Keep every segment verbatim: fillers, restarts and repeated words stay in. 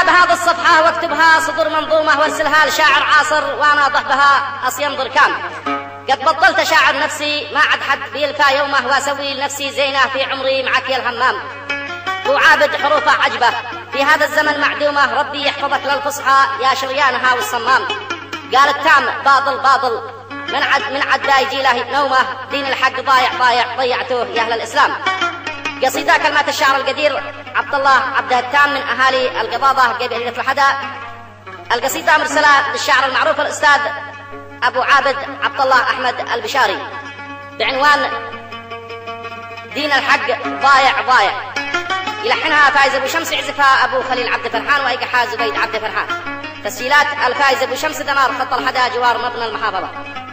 الحنا بهذه الصفحة واكتبها صدر منظومة وارسلها لشاعر عاصر وانا ضحبها اصيم بركان. قد بطلت اشاعر نفسي ما عد حد بيلفى يومه واسوي لنفسي زينه في عمري معك يا الهمام. وعابد حروفه عجبه في هذا الزمن معدومه، ربي يحفظك للفصحى يا شريانها والصمام. قال التام باطل باطل من عد من عد يجي له نومه، دين الحق ضايع ضايع ضيعتوه يا اهل الاسلام. قصيده كلمات الشاعر القدير عبد الله عبد التام من اهالي القضاضه قبيله الحدا. القصيده مرسله للشاعر المعروف الاستاذ ابو عابد عبد الله احمد البشاري بعنوان دين الحق ضايع ضايع. يلحنها فايز ابو شمس، يعزفها ابو خليل عبد فرحان وايقعها زبيد عبد فرحان. تسجيلات الفايز ابو شمس دمار خط الحدا جوار مبنى المحافظه.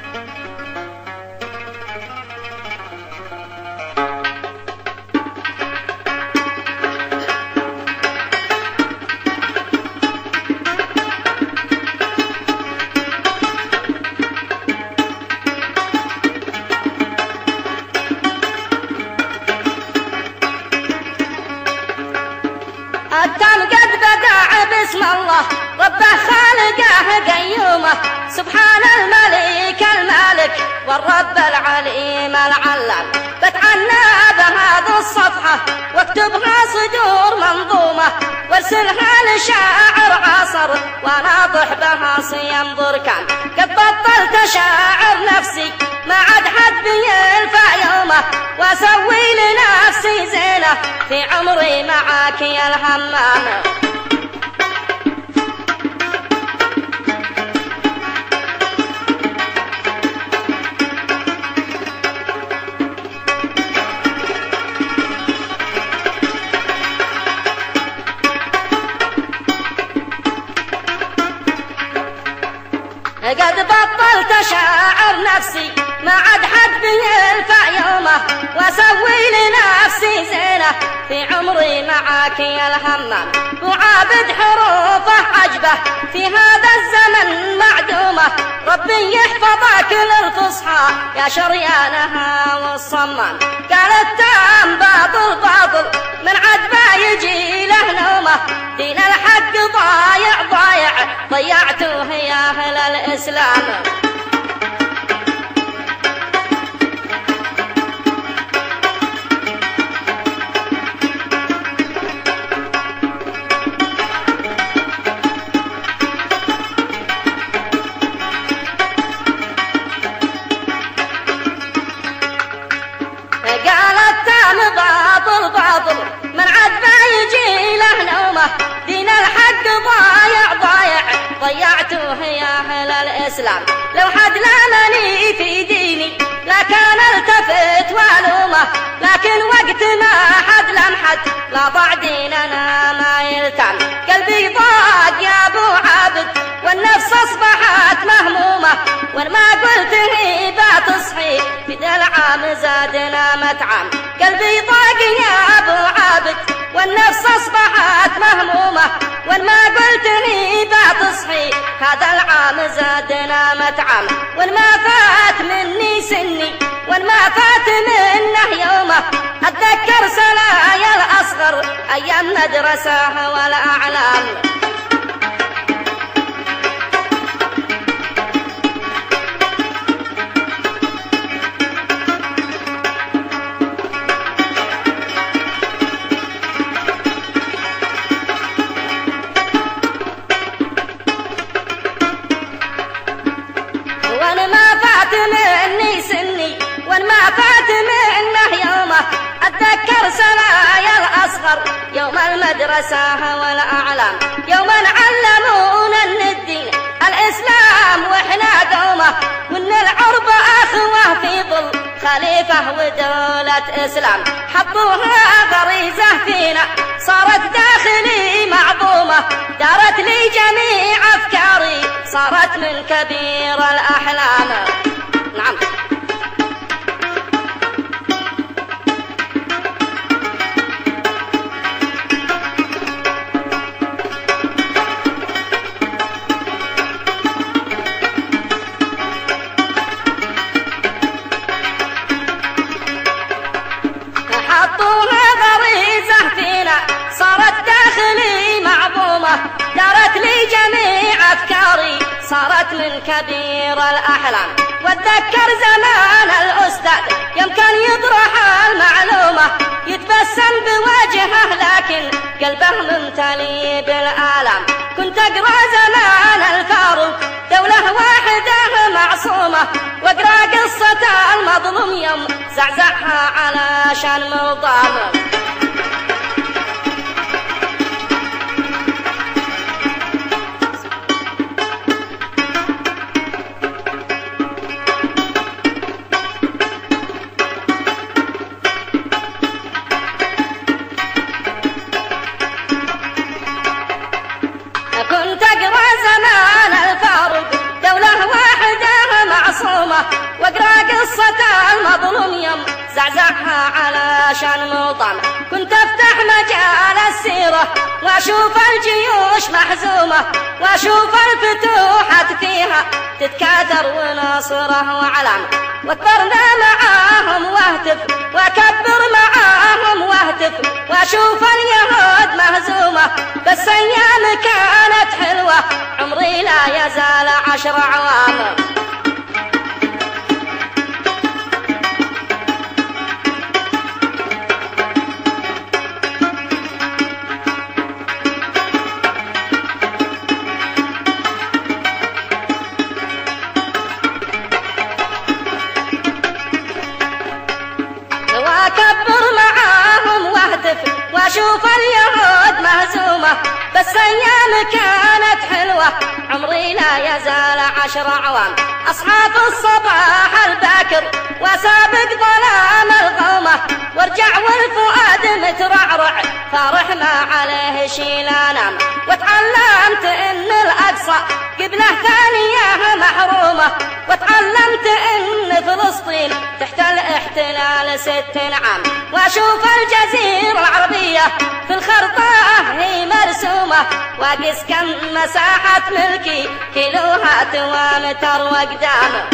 التام قد بدع باسم الله ربه خالقه قيومه، سبحان الملك المالك والرب العليم العلام. بتعنى بهذه الصفحة واكتبها صدور منظومة وارسلها لشاعر عاصر وناضح بها صيام بركان. قد بطلت اشاعر نفسي ما عد حد بيلفى يومه واسوي لنفسي زينه في عمري معاك يا الهمام. قد بطلت اشاعر نفسي ما عد حد بيلفى يومه واسوي لنفسي زينه في عمري معاك يا الهمام. وعابد حروفه عجبه في هذا الزمن معدومه، ربي يحفظك للفصحى يا شريانها والصمام. قال التام باطل باطل من عد ما يجي له نومه، دين الحق ضايع ضايع ضيعتوه يا اهل الاسلام. قال التام باطل باطل من عد ما يجي له نومه، دين الحق ضايع ضايع ضيعتوه يا اهل الاسلام. لو حد لامني في ديني لا كان التفت والومه، لكن وقت ما حد لم حد لا ضاع ديننا ما يلتم. قلبي ضاق يا ابو عابد والنفس اصبحت مهمومه، وان ما قلت هيبه تصحي في ذا العام زادنا متعم. قلبي ضاق يا ابو عابد والنفس اصبحت مهمومه، وان ما قلت هيبه تصحي هذا العام زادنا متعم. وان ما فات مني سني وان ما فات منه يومه، اتذكر سنايا الاصغر ايام مدرسه والاعلام. وان ما فات مني سني وان ما فات منه يومه، اتذكر سنايا الاصغر يوم المدرسه والاعلام. يوم علمونا ان الدين الاسلام واحنا قومه، وان العرب اخوه في ظل خليفه ودوله اسلام. حطوها غريزه فينا صارت داخلي معظومه، دارت لي جميع افكاري صارت من كبير الاحلام. نعم حطوها غريزه فينا صارت داخلي معظومه، دارت لي جميع أفكاري صارت من كبير الأحلام. واتذكر زمان الأستاذ يوم كان يطرح المعلومة يتبسم بوجهه لكن قلبه ممتلي بالآلام. كنت أقرأ زمان الفاروق دولة واحدة معصومة واقرأ قصة المظلوم يوم زعزعها علشان مظلوم. كنت أقرأ زمان الفاروق دولة واحدة معصومة واقرأ قصة المظلوم يوم زعزعها علشان موطن. كنت أفتح مجال السيرة وأشوف الجيوش محزومة وأشوف الفتوحات فيها تتكاثر ونصره وعلم. واتبرنا معاهم واهتف وأكبر معاهم واهتف وأشوف اليهود مهزومة بس أيام كانت حلوة عمري لا يزال عشر عوام. وأكبر معاهم واهتف وأشوف اليهود مهزومة بس أيام كانت حلوة عمري لا يزال عشر أعوام. أصحاب الصباح الباكر وسابق ظلام الغومة وارجع والفؤاد مترعرع فرح ما عليه شي لا نام. وتعلمت إن الأقصى قبله ثانية محرومة وتعلمت إن فلسطين تحت الاحتلال ست عام. وأشوف الجزيرة العربية في الخرطة هي مرسومة واقيس كم مساحة ملكي كيلوهات ومتر وقدام.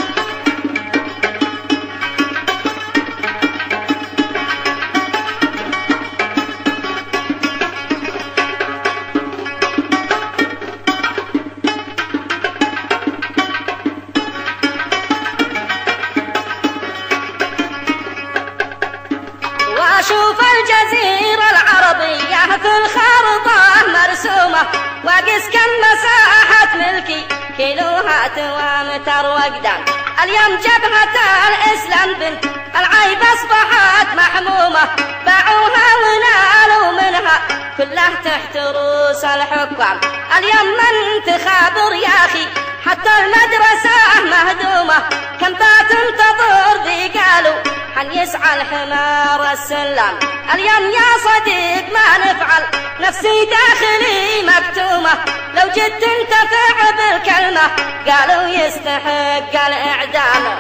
وأشوف الجزيرة العربية في الخرطة مرسومة واقيس كم مساحة ملكي كيلوهات ومتر وقدام. اليوم جبهة الإسلام بنت العيب أصبحت محمومة باعوها ونالوا منها كلها تحت رؤوس الحكام. اليوم من تخابر يا أخي حتى المدرسة مهدومة كم بات تنتظر ذي قالوا حن يسعى الحمار السلام. اليوم يا صديق ما نفعل نفسي داخلي مكتومة لو جد تنتفع بالكلمة قالوا يستحق الإعدام.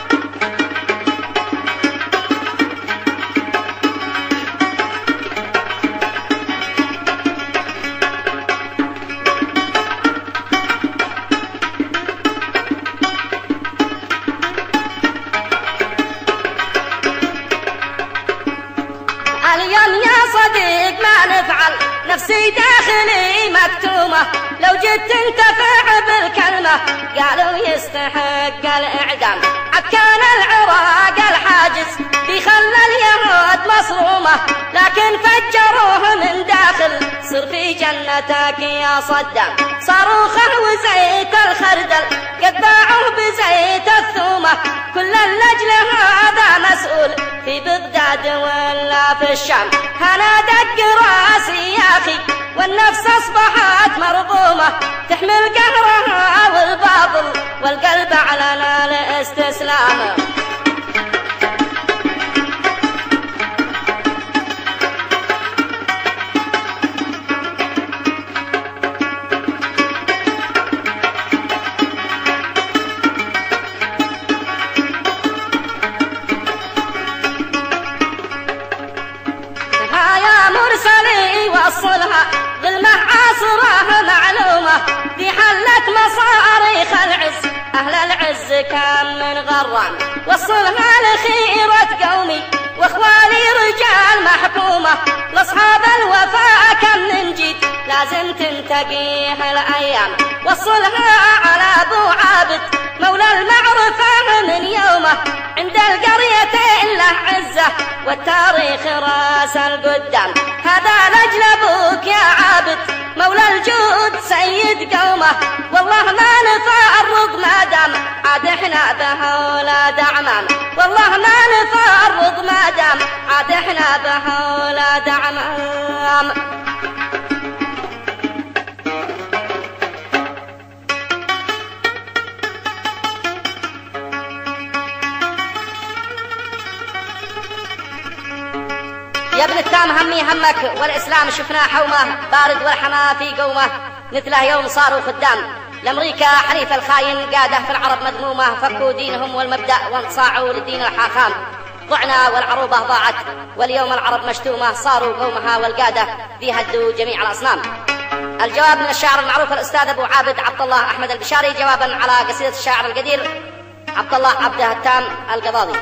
اليوم يا صديق ما نفعل نفسي داخلي مكتومة لو جيت تنتفع بالكلمة قالوا يستحق الإعدام. عد كان العراق الحاجز في خلى اليهود مصرومة لكن فجروه من داخل صر في جنتك يا صدام. صاروخه وزيت الخردل قد باعوه بزيت الثومة كل اللجل هذا مسؤول في بغداد ولا في الشام. أنا دق راسي يا أخي والنفس أصبحت مرغومة تحمل قهرها والباطل والقلب على الاستسلام. وصلها ظلمة عاصرة معلومة دي حلت مصاريخ العز أهل العز كان من غرام. وصلها لخيرة قومي واخوالي رجال محكومة لاصحاب الوفاء كم من جيت لازم تنتقيه الايام وصلها على ابو عابد مولى المعرفة من يومه عند القريتين له عزة والتاريخ راس القدام هذا لاجل ابوك يا عابد مولى الجود سيد قومه والله ما نفرض ما دام عاد احنا بها ولاد عمام والله ما نفرض ما دام عاد احنا بها ولاد عمام يا ابن التام همي همك والإسلام شفنا حومه بارد والحما في قومه مثله يوم صاروا خدام لأمريكا حليف الخاين قاده في العرب مذمومة فكوا دينهم والمبدأ وانصاعوا لدين الحاخام ضعنا والعروبة ضاعت واليوم العرب مشتومة صاروا قومها والقادة ذي هدوا جميع الأصنام. الجواب من الشاعر المعروف الأستاذ أبو عابد عبد الله أحمد البشاري جوابا على قصيدة الشاعر القدير عبد الله عبده التام القضاضي.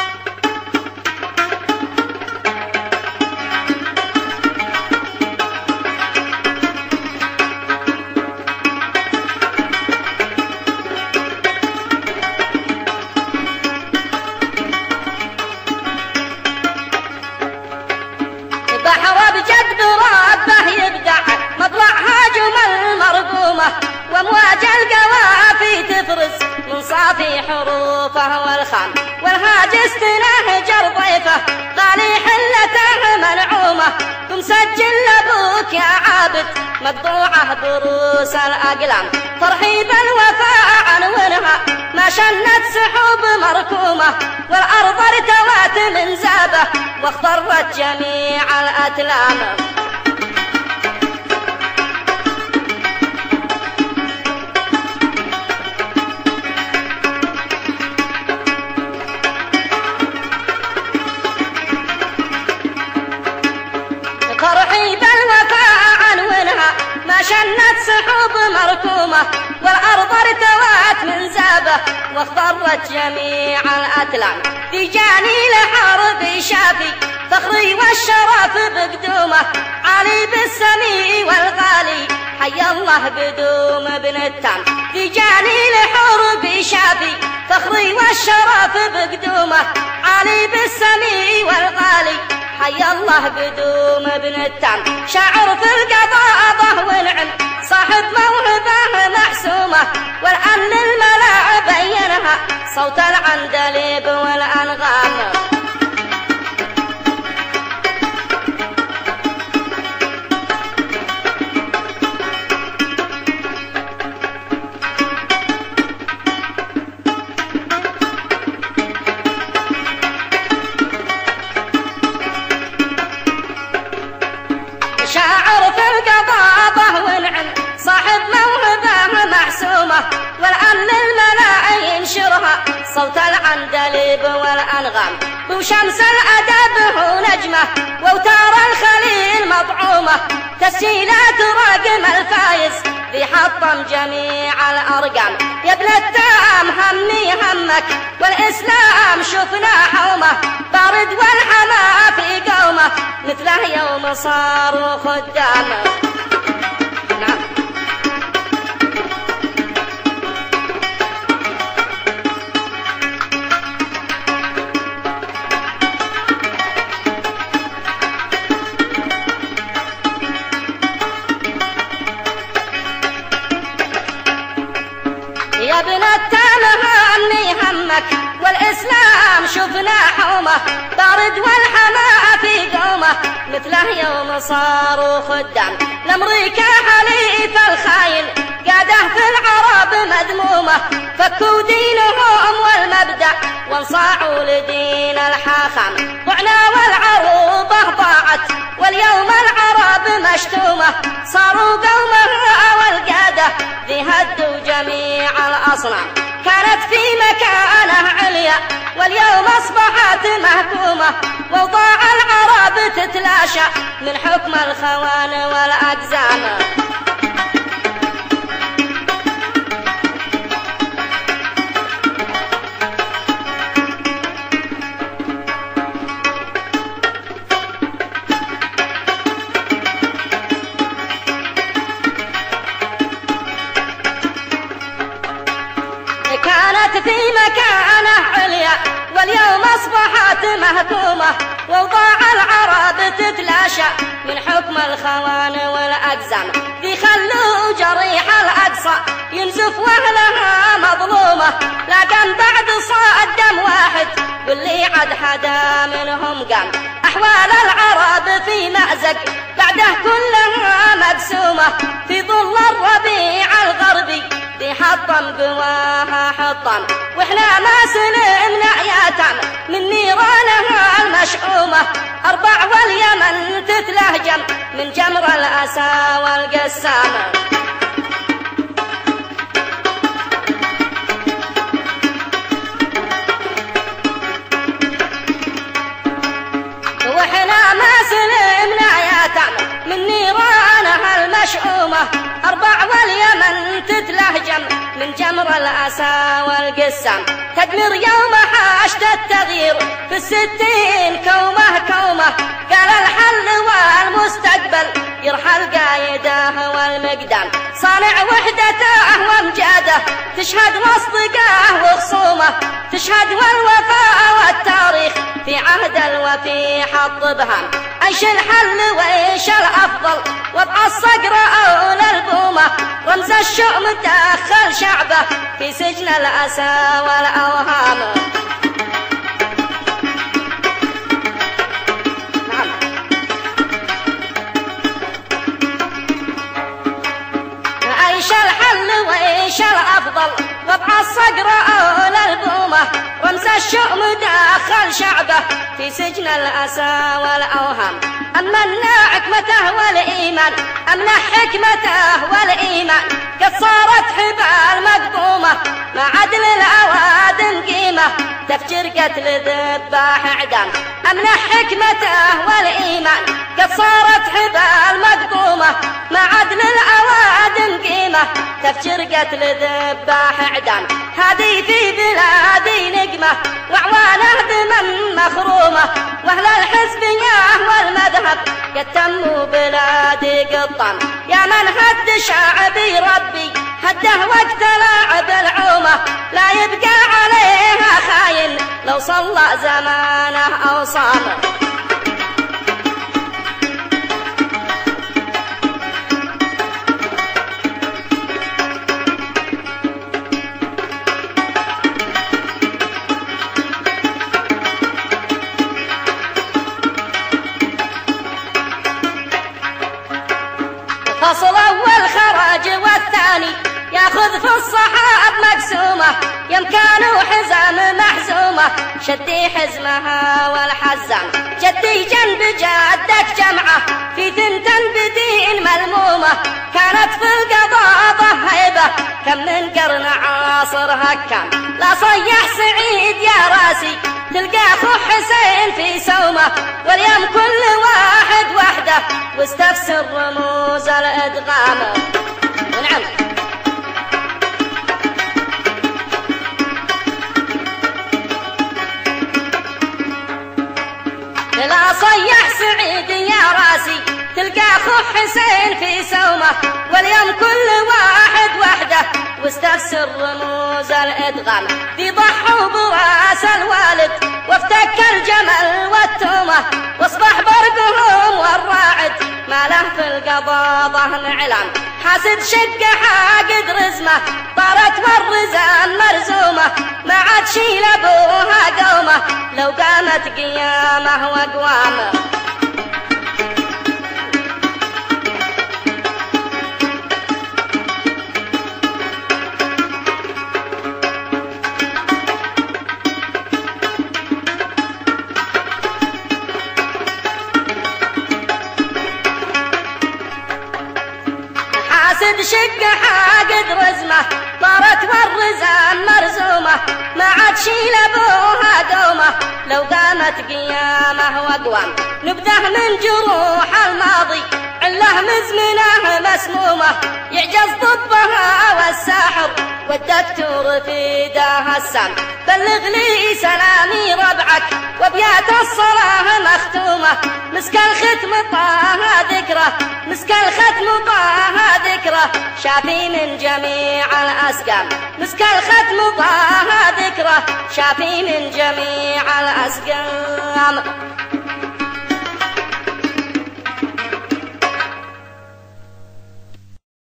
وامواج القوافي تفرز من صافي حروفه والخام والهاجس تنهجر ضيفه غالي حلته منعومه ومسجل لابوك يا عابد مقطوعه بروس الاقلام ترحيب الوفاء عنونها ما شنت سحوب مركومه والارض ارتوت من زابه واخضرت جميع الاتلام. ترحيب الوفاء عنونها ما شنت سحوب مركومة والأرض ارتوت من زابه واخضرت جميع الأتلام في جاني لحرب شافي فخري والشرف بقدومه علي بالسمي والغالي حي الله بدوم ابن التام في جاني لحرب شافي فخري والشرف بقدومه علي بالسمي والغالي حي الله قدوم ابن التام شاعر في القضاء والعلم صاحب موهبة محسومة والآن للملا بينها صوت العندليب والأنغام. شاعر في القضاء والعلم صاحب موهبة محسومة والآن للملا ينشرها صوت العندليب والأنغام وشمس الأدب هو نجمة وأوتار الخليل مطعومة تسجيلات رقم الفايز ذي حطم جميع الأرقام. يا ابن التام همي همك والإسلام شفنا حومه بارد والحما في قومه مثله يوم صاروا خدام. نعم يا ابن التام همي همك والإسلام شفنا حومه بارد والحما في قومه مثله يوم صاروا خدام. لأمريكا حليف الخاين قاده في العرب مذمومة فكوا دينهم والمبدأ وانصاعوا لدين الحاخام ضعنا والعروبة ضاعت واليوم العرب مشتومة صاروا قومها والقادة ذي هدوا جميع الأصنام كانت في مكانه عليا واليوم أصبحت مهكومة وضاع العرب تتلاشى من حكم الخوان والأقزام. في مكانه عليا واليوم أصبحت مهكومة، ووضاع العرب تتلاشى من حكم الخوان والأقزام. ذي خلوا جريح الأقصى ينزف وأهلها مظلومة، لكن بعد صاد دم واحد واللي عد حدا منهم قام. أحوال العرب في مأزق بعده كلها مقسومة، في ظل الربيع الغربي ذي حطم قواها حطم، واحنا ما سلمنا ياتم من نيرانها المشحومة. أربع واليمن تتلهجم من جمر الأسى والقسامة. واحنا ما سلمنا ياتم من نيرانها المشؤومة. أربع واليمن تتلهجم من جمر الأسى والقسام. تدمر يوم حاشد التغيير في الستين كومة كومة، قال الحل والمستقبل يرحل قايده والمقدام. صانع وحدته وامجاده تشهد مصدقه وخصومه، تشهد والوفاء والتاريخ في عهد الوفي حط بهم. ايش الحل وايش الافضل وضع الصقر او البومه، رمز الشؤم دخل شعبه في سجن الاسى والاوهام. ايش الحل وايش الافضل وضع الصقر او البومه، رمز الشؤم داخل شعبه في سجن الاسى والاوهام. امنا حكمته والايمان، امنا حكمته والايمان، قد صارت حبال مقطومه مع عدل الاوادم قيمه، تفجير قتل ذباح اعدام. امنا حكمته والايمان، قد صارت حبال مقطومه مع عدل الاوادم قيمه، تفجير قتل ذباح اعدام. هذه في بلادي نقمه واعوانه دما مخرومه، واهل الحزبيه والمذهب قد تموا بلادي قطام. يا من هد شعبي ربي هده وقت لاعب العومه، لا يبقى عليها خاين لو صلى زمانه او صام. فصل أول خراج والثاني ياخذ في الصحاب مقسومة، يمكانوا حزام محزومة شدي حزمها والحزام. جدي جنب جدك جمعة في ثنتن بدين ملمومة، كانت في القضاضة هيبة كم من قرن عاصر هكام. لا صيح سعيد يا راسي تلقى اخو حسين في سومه، واليوم كل واحد وحده واستفسر رموز الادغام. نعم لا صيح سعيد يا راسي تلقى اخو حسين في سومه، واليوم كل واحد وحده واستفسر رموز الادغام. ذي ضحوا براس الوالد وافتك الجمل والتومه، واصبح برقهم والراعد ما له في القضاضه انعلام. حاسد شق حاقد رزمه طارت والرزان مرزومه، ما عاد شيل ابوها قومه لو قامت قيامه واقوامه. حاسد شق حاقد رزمه طارت والرزان مرزومه، ما عاد شيل ابوها قومه لو قامت قيامه واقوام. نبذه من جروح الماضي عله مزمنه مسمومه، يعجز ضبها والساحر والدكتور في داها السام. بلغ لي سلامي ربعك وابيات الصلاه مختومه، نومه مسك الختم طه ذكره مسك الختم طه ذكره شافي من جميع الأسقام مسك الختم طه ذكره شافي من جميع الأسقام